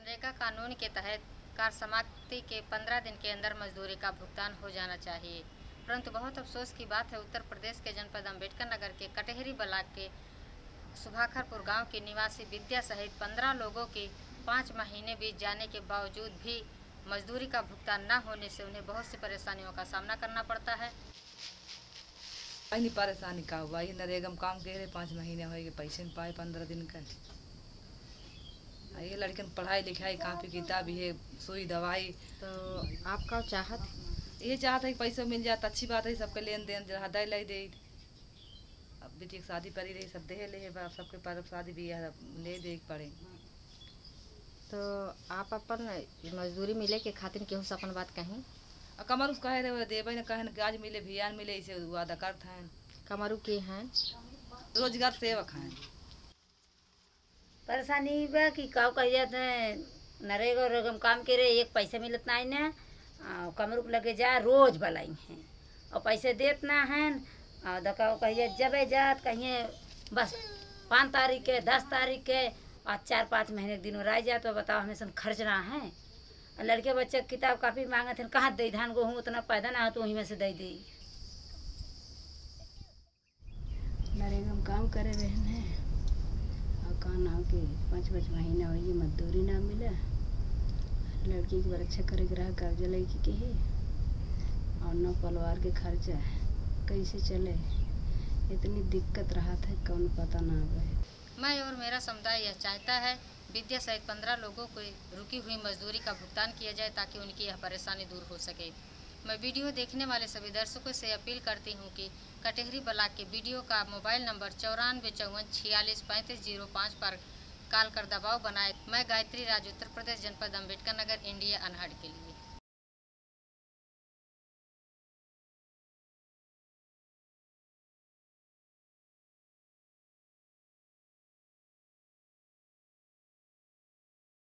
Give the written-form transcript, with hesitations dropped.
मनरेगा कानून के तहत कार्य समाप्ति के 15 दिन के अंदर मजदूरी का भुगतान हो जाना चाहिए, परंतु बहुत अफसोस की बात है उत्तर प्रदेश के जनपद अम्बेडकर नगर के कटहरी ब्लॉक के सुभाखरपुर गांव के निवासी विद्या सहित 15 लोगों के 5 महीने बीत जाने के बावजूद भी मजदूरी का भुगतान न होने से उन्हें बहुत सी परेशानियों का सामना करना पड़ता है। नहीं परेशानी का हुआ, ये नरेगा में काम करे 5 महीने हो गए, पैसे में पाए 15 दिन का। ये लड़कन पढ़ाई लिखाई कापी किताब है, सुई दवाई। तो आपका चाहत ये चाहता है कि पैसा मिल जाता, अच्छी बात है। सबके लेन देन जहाँ दे लै दे, अब बेटी की शादी पड़ी रही, सब दे ले बाप सबके पर शादी भी ले दे पड़े। तो आप अपन मजदूरी मिले के खातिर केहू से अपन बात कहीं कमरू कहे रहे देवे न कहे न आज मिले भियान मिले, इसे वादा करते हैं। कमरू के हैं रोजगार सेवक हैं। परेशानी बा कि काव कह जाते हैं नरेगा रगम काम करे, एक पैसा मिलत नहीं ना, कमरू लगे जा रोज बलाई हैं और पैसे देत ना हैं। और दकाव कहिए जब जात कहिए बस 5 तारीख के 10 तारीख के और 4-5 महीने के दिन रह जाए तो बताओ हमें सन खर्च ना है। लड़के बच्चे किताब कापी मांगे थे, कहाँ दे धान गेहूँ उतना पैदा ना हो तो वहीं में से दे दी। नरेगा में काम करे रहने और कहना हो कि 5 महीना हो ये मजदूरी ना मिला, लड़की की परीक्षा करे ग्रह कर्ज लड़की के है और न परिवार के खर्चा कैसे चले, इतनी दिक्कत रहा था कौन पता ना आवे। मैं और मेरा समुदाय यह चाहता है विद्या सहित 15 लोगों को रुकी हुई मजदूरी का भुगतान किया जाए ताकि उनकी यह परेशानी दूर हो सके। मैं वीडियो देखने वाले सभी दर्शकों से अपील करती हूं कि कटहरी ब्लॉक के वीडियो का मोबाइल नंबर 9454463505 पर कॉल कर दबाव बनाए। मैं गायत्री राज, उत्तर प्रदेश, जनपद अम्बेडकर नगर, इंडिया, अनहद के लिए।